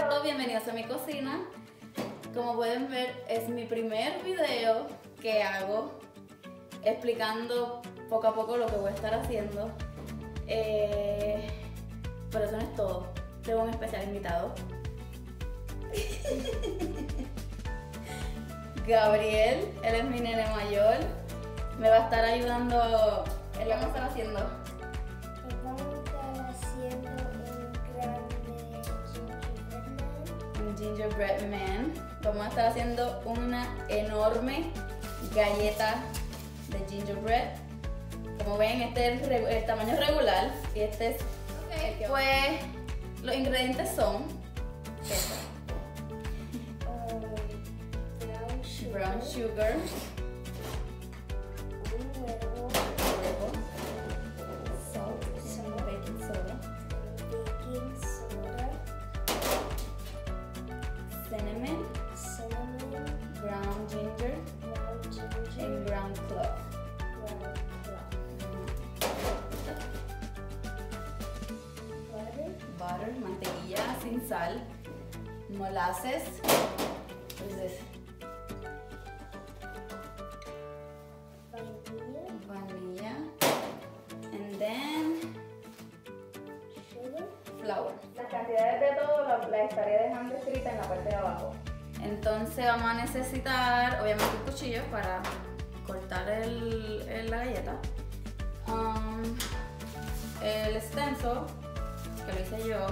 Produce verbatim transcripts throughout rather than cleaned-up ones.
a todos, bienvenidos a mi cocina. Como pueden ver, es mi primer video que hago explicando poco a poco lo que voy a estar haciendo. Eh, pero eso no es todo. Tengo un especial invitado. Gabriel, él es mi nene mayor. Me va a estar ayudando en lo que estar haciendo. Vamos a estar haciendo un gingerbread man. Vamos a estar haciendo una enorme galleta de gingerbread. Como ven, este es el, el tamaño regular y este es okay. el Pues los ingredientes son esto. um, brown sugar, Brown sugar, un huevo, huevo, salt, Salt. baking soda, baking soda, cinnamon, cinnamon, brown ginger, brown ginger, and ground clove. brown clove, butter, Butter, mantequilla sin sal, molasses, what is this? vanilla, Vanilla, and then sugar. flour. Las cantidades de todo las la estaré dejando escrita en la parte de abajo. Entonces vamos a necesitar obviamente un cuchillo para cortar el, el- la galleta. Um, el stencil, que lo hice yo.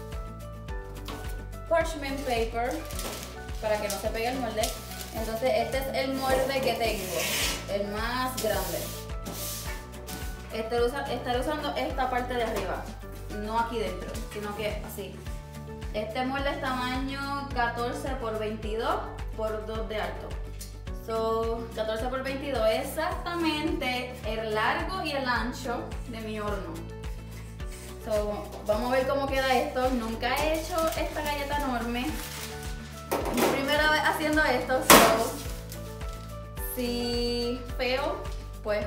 Parchment paper, para que no se pegue el molde. Entonces este es el molde que tengo, el más grande. Estaré, usa, estaré usando esta parte de arriba, no aquí dentro, sino que así. Este molde es tamaño catorce por veintidós por dos de alto. So, catorce por veintidós es exactamente el largo y el ancho de mi horno. So, vamos a ver cómo queda esto. Nunca he hecho esta galleta enorme. Mi primera vez haciendo esto, so, si feo, pues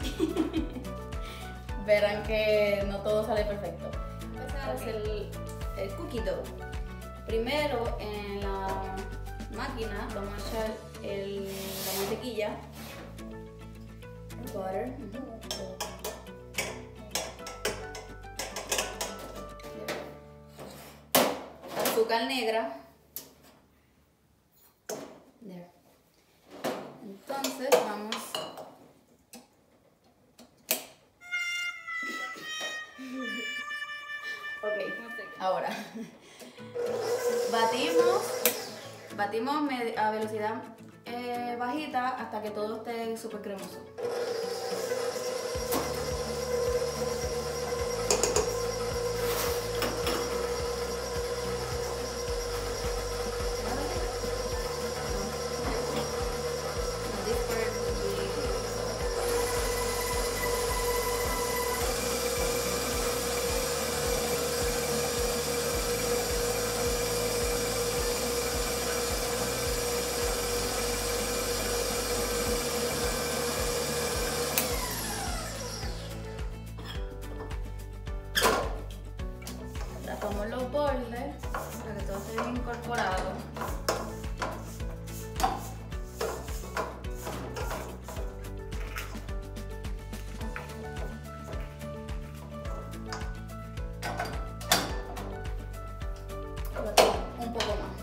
verán que no todo sale perfecto. Empezar a hacer el, el cookie dough. Primero en la máquina vamos a echar el, la mantequilla, butter, azúcar negra. There. Entonces vamos ok, ahora batimos batimos a velocidad eh, bajita hasta que todo esté súper cremoso. Tapamos los bordes para que todo esté bien incorporado. Un poco más.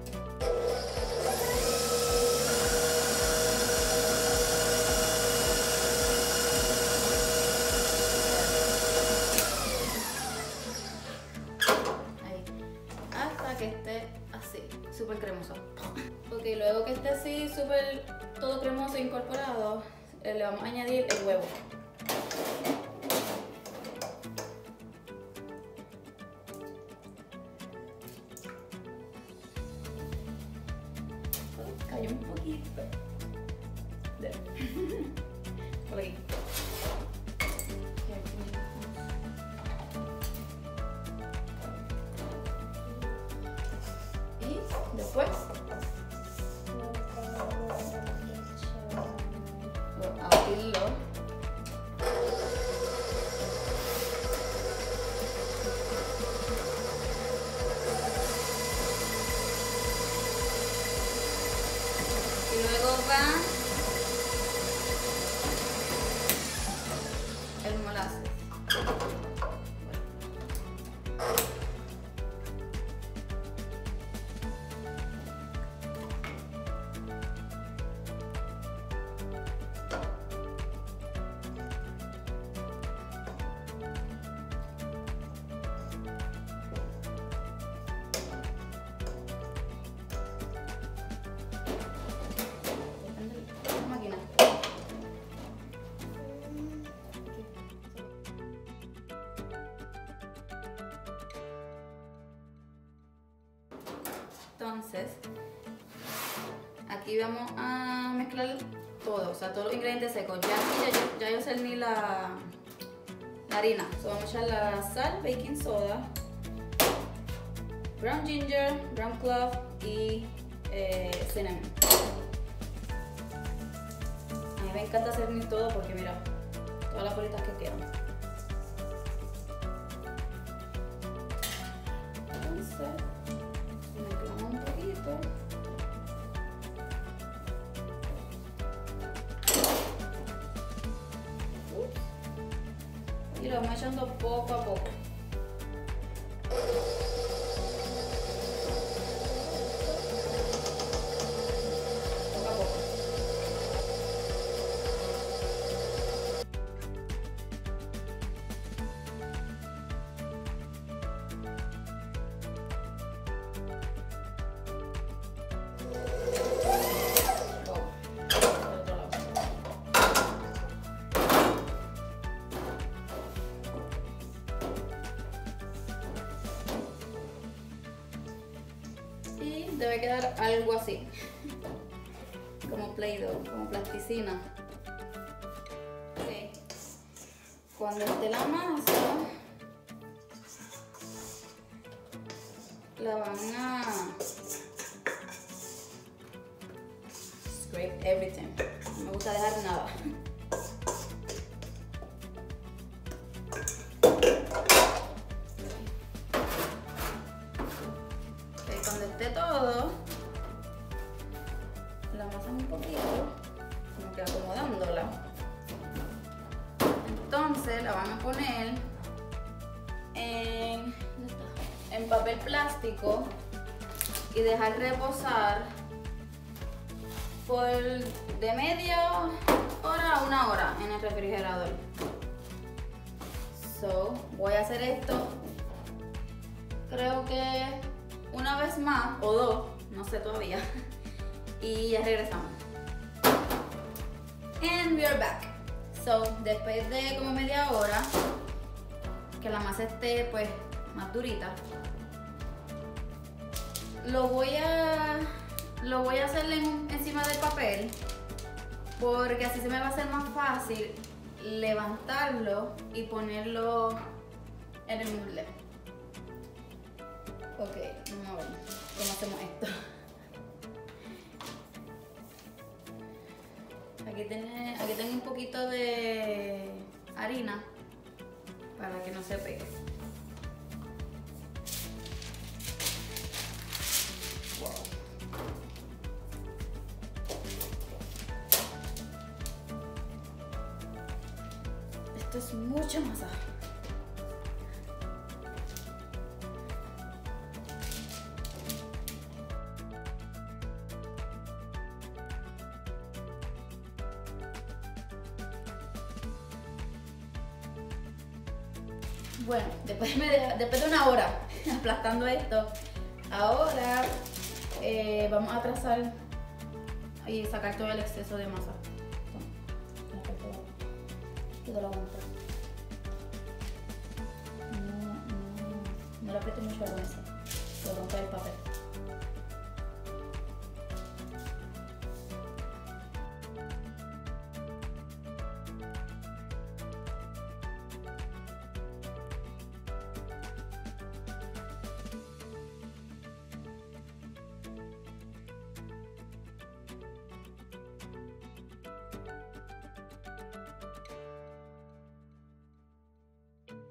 Que esté así, súper cremoso. Ok, luego que esté así, súper todo cremoso e incorporado, eh, le vamos a añadir el huevo. Oh, cayó un poquito. There. Por aquí. Después abrirlo. va el molasses. Entonces, aquí vamos a mezclar todo, o sea, todos los ingredientes secos. Ya aquí ya, ya yo cerní la, la harina. So, vamos a echar la sal, baking soda, brown ginger, brown clove y eh, cinnamon. A mí me encanta cernir todo porque mira, todas las bolitas que quedan. Entonces, mezclamos un poquito. Ups. Y lo vamos echando poco a poco. Poco a poco. Debe quedar algo así, como Play-Doh, como plasticina. Okay. Cuando esté la masa, la van a scrape everything. No me gusta dejar nada. De todo, la masa un poquito, como que acomodándola. Entonces la van a poner en, en papel plástico y dejar reposar por de media hora a una hora en el refrigerador. So, voy a hacer esto, creo que una vez más o dos, no sé todavía, y ya regresamos. And we are back. So, después de como media hora, que la masa esté pues más durita, lo voy a lo voy a hacer en, encima del papel, porque así se me va a hacer más fácil levantarlo y ponerlo en el mueble. Ok, vamos a ver cómo hacemos esto. Aquí, tiene, aquí tengo un poquito de harina para que no se pegue. Wow. Esto es mucha masa. Bueno, después, me de, después de una hora aplastando esto, ahora eh, vamos a trazar y sacar todo el exceso de masa. Todo lo aguanto. No, no, no le aprieto mucho a la mesa, se rompe el papel.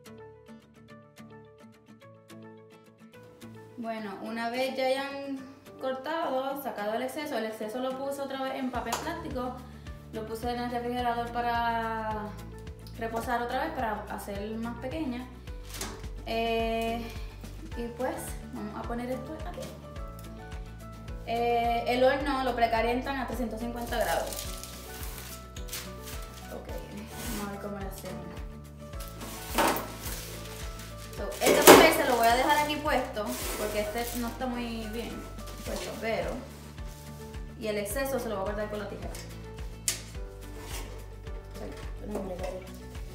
Bueno, una vez ya hayan cortado, sacado el exceso. El exceso lo puse otra vez en papel plástico. Lo puse en el refrigerador para reposar otra vez, para hacer más pequeña. Eh, y pues vamos a poner esto aquí. Eh, el horno lo precalientan a trescientos cincuenta grados. Ok, vamos a ver cómo lo hacemos. So, este papel se lo voy a dejar aquí puesto porque este no está muy bien puesto, pero y el exceso se lo voy a cortar con la tijera. Okay, no, hombre, okay.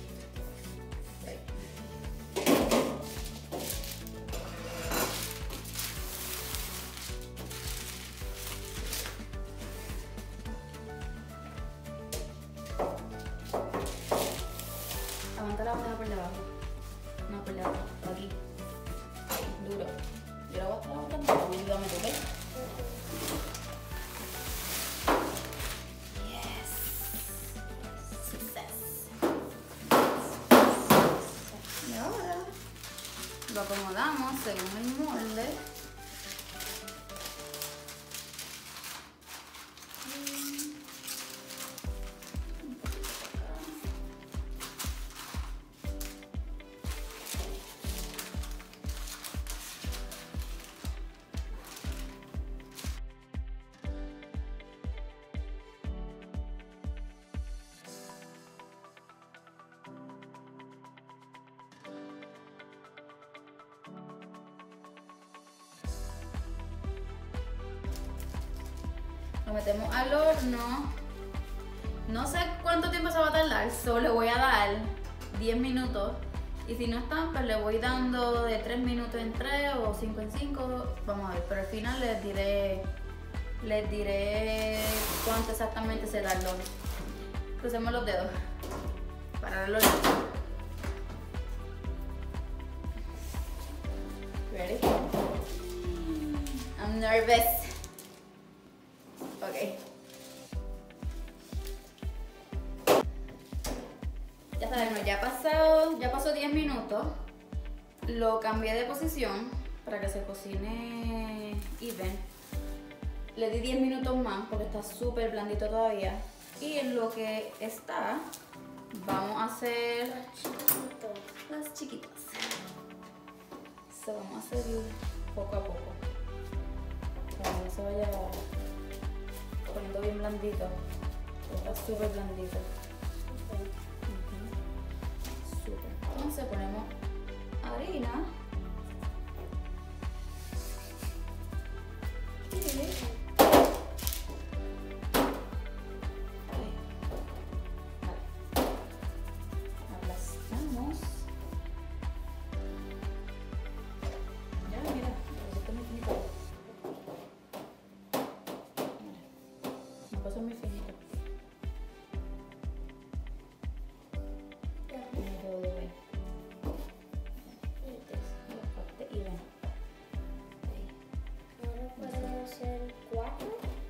Aguanta la bandeja por debajo. No, por debajo, aquí. Duro. Yo la voy a estar aguantando. Ayúdame, ¿ok? Yes. Success. Y ahora lo acomodamos según el molde. Lo metemos al horno. No sé cuánto tiempo se va a tardar, solo le voy a dar diez minutos. Y si no están, pues le voy dando de tres minutos en tres o cinco en cinco. Vamos a ver, pero al final les diré, les diré cuánto exactamente se tardó. Crucemos los dedos para el horno. Ready? I'm nervous. Ok. Ya saben, ya pasó, ya pasó diez minutos. Lo cambié de posición para que se cocine even. Le di diez minutos más porque está súper blandito todavía. Y en lo que está, vamos a hacer las chiquitas. So, vamos a hacer poco a poco. Para que no se vaya poniendo bien blandito. Está súper blandito. Uh-huh. Súper. Entonces ponemos harina. Y aplastamos. Ya, mira, esto es muy finito. Me pasó muy finito. Me quedó de bien. Lo corté y ven. Ahora podemos hacer cuatro.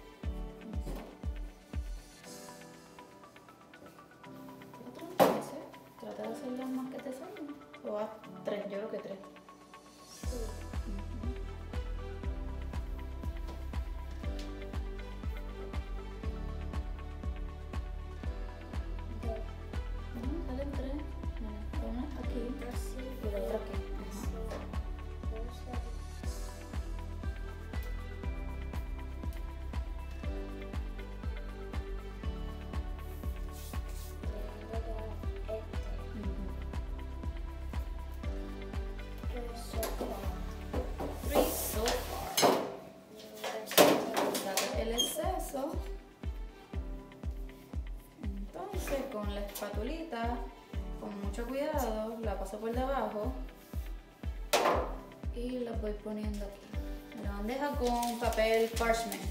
Trata de hacer las más que te salen. O a tres, yo creo que tres. Sí. Dos. Ujú, salen tres. Mira, una aquí Así. y la otra aquí. Así. Vamos a ver. Le voy a dar este. Three so far. Saca el exceso. Entonces con la espatulita, con mucho cuidado, la paso por debajo y la voy poniendo aquí. En la bandeja con papel parchment.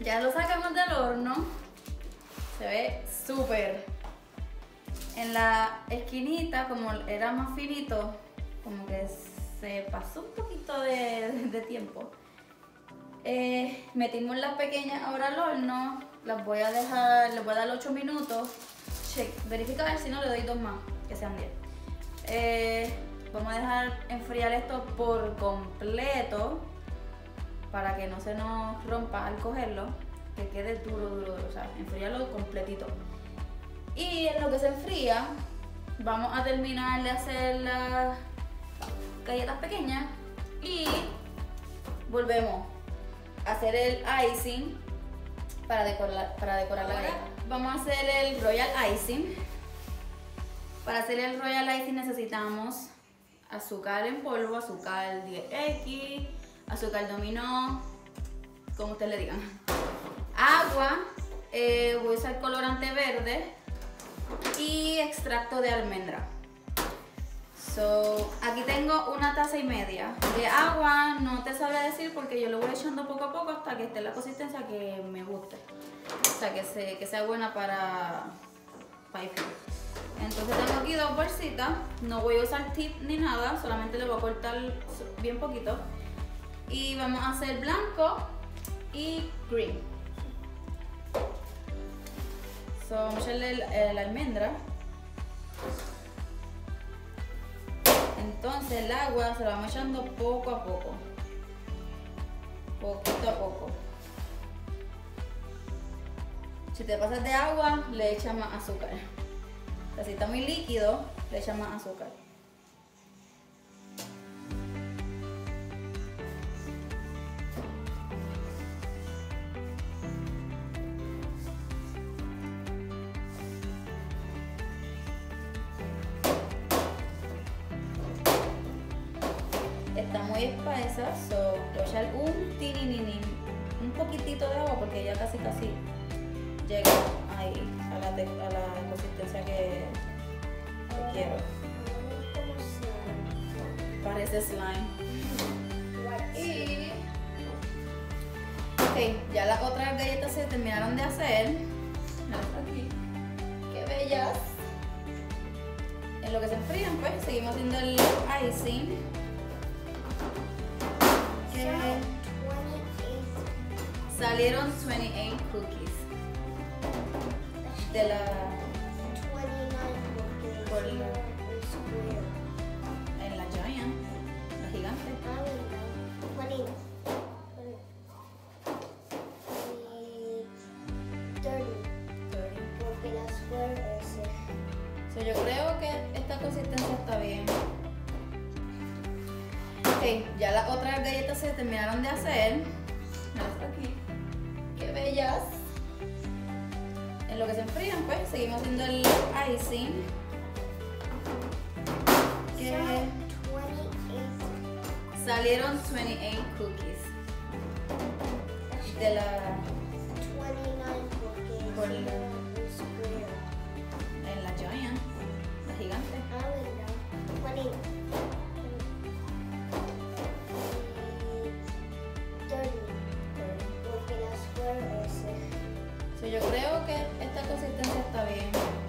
Ya lo sacamos del horno. Se ve súper. En la esquinita, como era más finito, como que se pasó un poquito de, de tiempo. Eh, metimos las pequeñas ahora al horno. Las voy a dejar, les voy a dar ocho minutos. Check, verifica a ver si no le doy dos más, que sean diez. Eh, vamos a dejar enfriar esto por completo para que no se nos rompa al cogerlo, que quede duro, duro, duro, o sea, enfriarlo completito. Y en lo que se enfría, vamos a terminar de hacer las galletas pequeñas y volvemos a hacer el icing para decorar, para decorar la galleta. Vamos a hacer el royal icing. Para hacer el royal icing necesitamos azúcar en polvo, azúcar diez equis, azúcar dominó, como ustedes le digan. Agua, eh, voy a usar colorante verde y extracto de almendra. So, aquí tengo una taza y media de agua, no te sabría decir porque yo lo voy echando poco a poco hasta que esté en la consistencia que me guste. O sea, que, se, que sea buena para piping. Entonces tengo aquí dos bolsitas, no voy a usar tip ni nada, solamente le voy a cortar bien poquito. Y vamos a hacer blanco y green. So, vamos a echarle la almendra. Entonces el agua se la vamos echando poco a poco. Poquito a poco. Si te pasas de agua, le echas más azúcar. Si está muy líquido, le echas más azúcar. Está muy espesa, so le voy a echar un tirinini, un poquitito de agua porque ya casi casi llega ahí a la, te, a la consistencia que, que quiero. Parece slime. Y ok, ya las otras galletas se terminaron de hacer. Aquí. Qué bellas. En lo que se enfrían, pues seguimos haciendo el icing. Salieron veintiocho cookies de la por la, en la Giant, la gigante. So, yo creo que esta consistencia está bien. Ok, ya las otras galletas se terminaron de hacer. Hasta aquí. Qué bellas. En lo que se enfrían, pues seguimos haciendo el icing. Que salieron veintiocho cookies de la por la, en la Giant, la gigante. So, yo creo que esta consistencia está bien.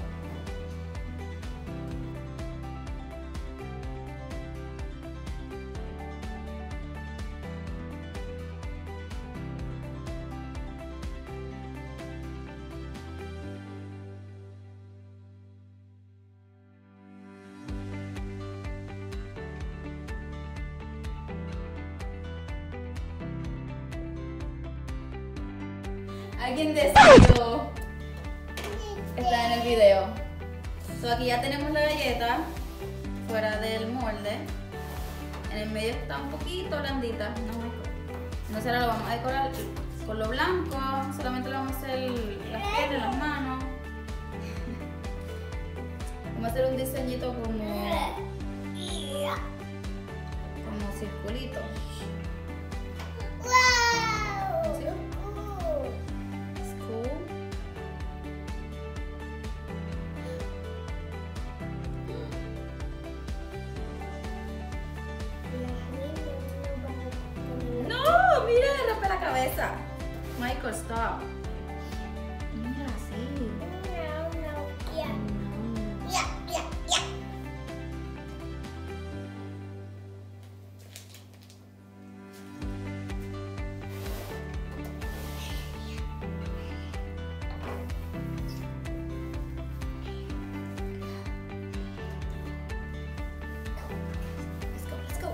Alguien decidió está en el video. So, aquí ya tenemos la galleta fuera del molde. En el medio está un poquito blandita. No, entonces ahora lo vamos a decorar con lo blanco. Solamente le vamos a hacer las piernas, las manos. Vamos a hacer un diseñito como como circulito. Cabeza. Michael. Michael, stop. Mira, sí. No, no, ya. No. Ya, ya, ya. Let's go, let's go.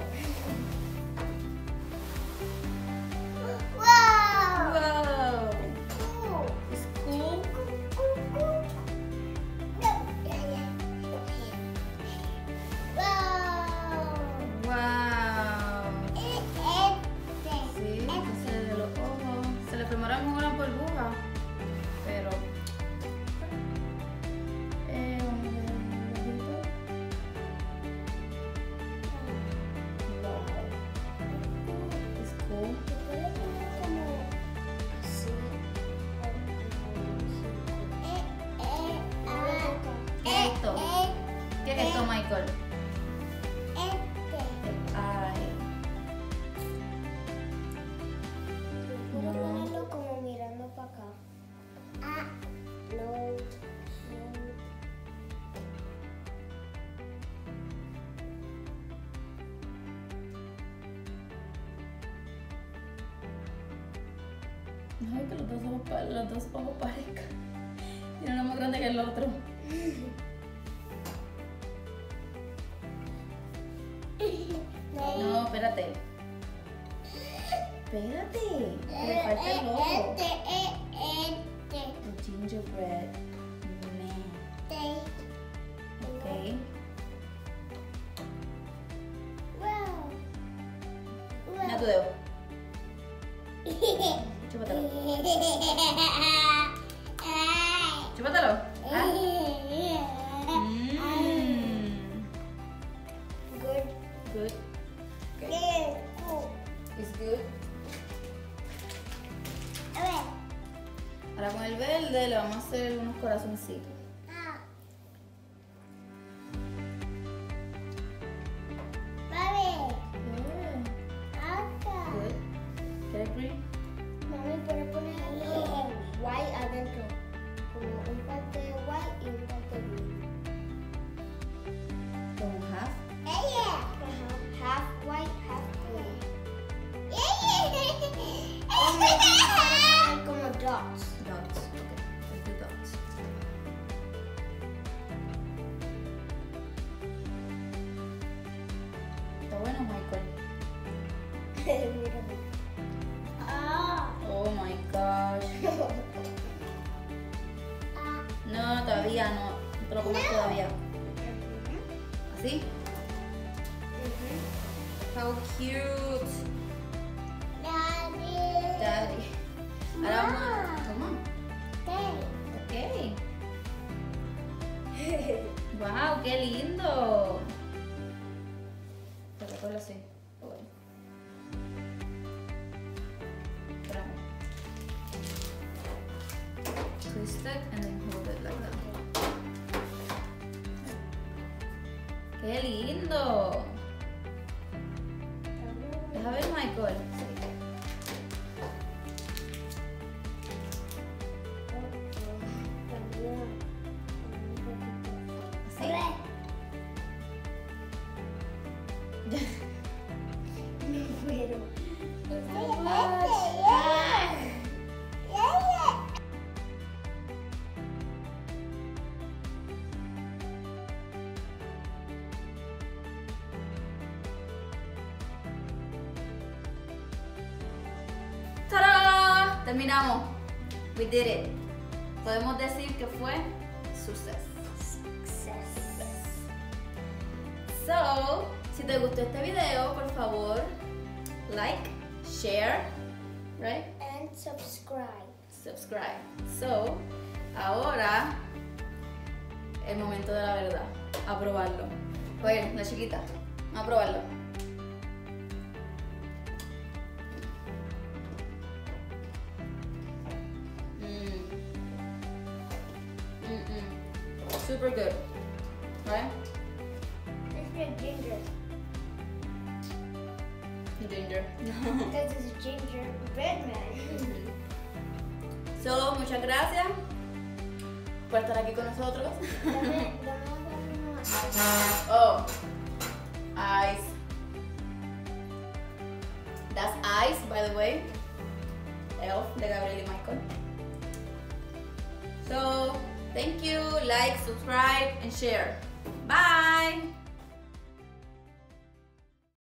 Wow. Wow. Cool. It's cool. Wow. Sí, entonces de los ojos se le formaron una burbuja, pero eh, vamos a ver un ojito. Wow, it's cool. ¿Qué es esto? ¿Qué es esto, Michael? El eye. Puedo ponerlo como mirando para acá. Ah, no, no. Ay, que los dos ojos, pa- los dos ojos parezcan. Tiene uno más grande que el otro. No, espérate. Espérate. Le falta el ojo. Este, eh, este, The gingerbread man. este. Ok. Wow. Mira tu dedo. Chúpatelo. Chúpatelo. Ah. Mm. Good. Good. Okay. Yeah, cool. It's good. A ver. Ahora con el verde le vamos a hacer unos corazoncitos. Ah. Mami, Yeah. acá. Good. ¿Quieres green? Mami, puede ponerlo white adentro. Como un parte de white y un parte de blue. Como half. Ella. Ajá. Half white, half blue. O maybe como dots. Dots. Okay. Let's do dots. Está bueno, Michael. Mírame. Ah. Oh my gosh. Ah. No, todavía no. No te lo pongas No. todavía. Ujú. ¿Así? Ujú. How cute. Daddy. Daddy. Ahora vamos a... Ah. Toma. Hey. Ok. Wow, qué lindo. Te recuerdo así. Bueno. Espérame. Twist it and then hold it like that. ¡Qué lindo! Deja ver, Michael. Así. No puedo. ¡Tarán! Terminamos. We did it. Podemos decir que fue success. So, si te gustó este video, por favor, like, share, right? And subscribe. Subscribe. So, ahora, el momento de la verdad. A probarlo. Oye, la chiquita, vamos a probarlo. Mm. Mm -mm. Super good. Right? It's good ginger. Ginger. Because it's gingerbread man. Mhm. So, muchas gracias por estar aquí con nosotros. Dame, dame una- Oh, ice. That's ice, by the way. Elf de Gabriel y Michael. So, thank you, like, subscribe, and share. Bye!